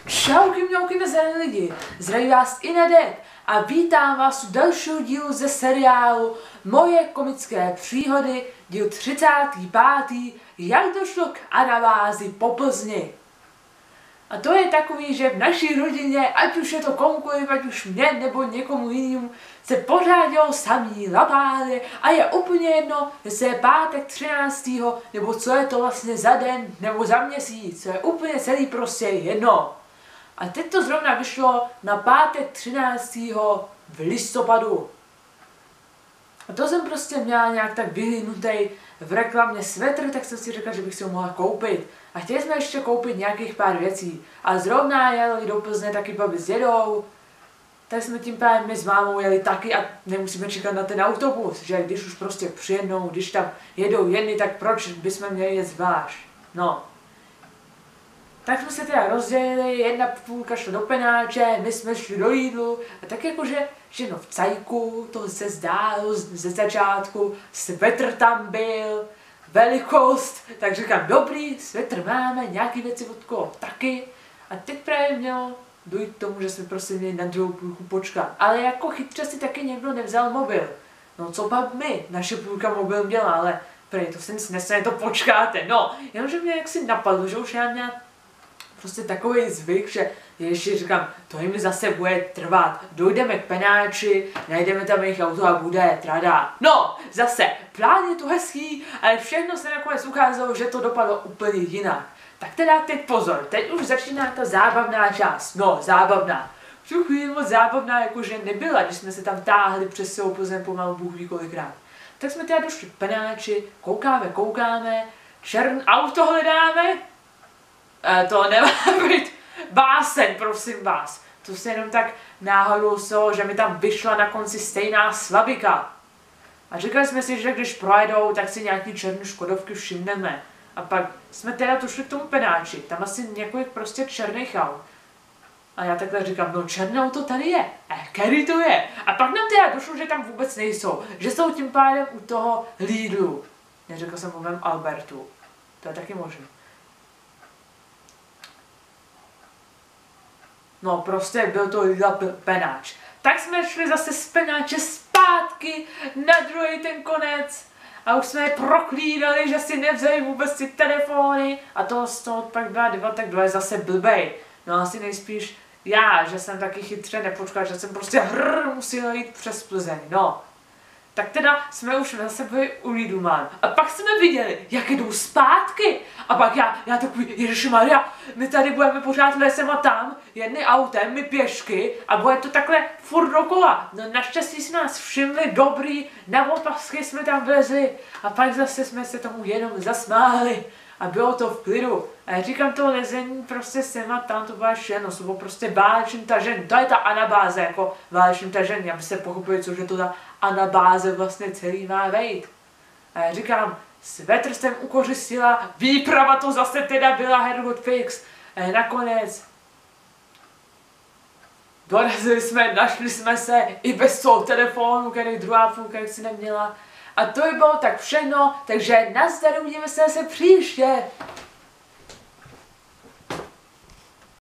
Čauky mňauky nazdar lidi, zdraví vás Inedek a vítám vás u dalšího dílu ze seriálu Moje komické příhody, díl 35. Jak došlo k anabázi po Plzni. A to je takový, že v naší rodině, ať už je to komukoliv, ať už mě nebo někomu jinému, se pořád dělou samý lapády a je úplně jedno, jestli je pátek 13. nebo co je to vlastně za den nebo za měsíc, to je úplně celý prostě jedno. A teď to zrovna vyšlo na pátek 13. v listopadu. A to jsem prostě měla nějak tak vyhlídnutý v reklamě svetr, tak jsem si řekla, že bych si ho mohla koupit. A chtěli jsme ještě koupit nějakých pár věcí. A zrovna jeli do Plzně taky babi s dědou, tak jsme tím pádem my s mámou jeli taky a nemusíme čekat na ten autobus, že když už prostě přijednou, když tam jedou jedny, tak proč bychom měli jet zvlášť. No. Tak jsme se teda rozdělili, jedna půlka šla do Penáče, my jsme šli do Lidlu a tak jakože, že no v cajku, to se zdálo ze začátku, svetr tam byl, velikost, tak říkám, dobrý, svetr máme, nějaký věci od koho taky a teď právě mělo dojít k tomu, že jsme prostě měli na druhou půlku počkat, ale jako chytře si taky někdo nevzal mobil, no co pak my, naše půlka mobil měla, ale prej, to se nic nestane, to počkáte, no, jenomže mě jaksi napadlo, že už já měla prostě takový zvyk, že ještě říkám, to jim zase bude trvat, dojdeme k Penáči, najdeme tam jejich auto a bude trada. No, zase, plán je to hezký, ale všechno se nakonec ukázalo, že to dopadlo úplně jinak. Tak teda teď pozor, teď už začíná ta zábavná část, no, zábavná. V tu chvíli moc zábavná jakože nebyla, když jsme se tam táhli přes celou Plzeň pomalu Bůh ví kolikrát. Tak jsme teda došli k Penáči, koukáme, černý auto hledáme, to nemá být báseň, prosím vás. To se jenom tak náhodou stalo, že mi tam vyšla na konci stejná slabika. A říkali jsme si, že když projedou, tak si nějaký černý škodovky všimneme. A pak jsme teda došli k tomu Penáči, tam asi několik prostě černých aut. A já takhle říkám, no černé auto tady je, který to je? A pak nám teda došlo, že tam vůbec nejsou, že jsou tím pádem u toho Lidlu. Neřekl jsem o mém Albertu, to je taky možné. No prostě byl to Penáč. Tak jsme šli zase z Penáče zpátky na druhý ten konec a už jsme je proklídali, že si nevzali vůbec ty telefony a toho z toho pak byla debata, kdo je zase blbej. No asi nejspíš já, že jsem taky chytře nepočkal, že jsem prostě musel jít přes Plzeň, no. Tak teda jsme už zase byli u Lidlman. A pak jsme viděli, jak jdou zpátky. A pak já takový, ježišmarja, my tady budeme pořád lesem a tam, jedny autem, my pěšky a bude to takhle furt dokola. No naštěstí si nás všimli, dobrý, na opasky jsme tam vlezli. A pak zase jsme se tomu jenom zasmáli. A bylo to v klidu. A já říkám, to lezení prostě sem a tam, to bylo všechno, to bylo prostě válečný tažení. To je ta anabáze, jako válečný tažení, aby se pochopili, což je to ta anabáze vlastně celý má vejít. A já říkám, svetr jsem ukořistila, výprava to zase teda byla Hergot Fix. A nakonec dorazili jsme, našli jsme se i bez toho telefonu, který druhá půlka jak si neměla. A to by bylo tak všechno, takže nazdar, uvidíme se zase příště.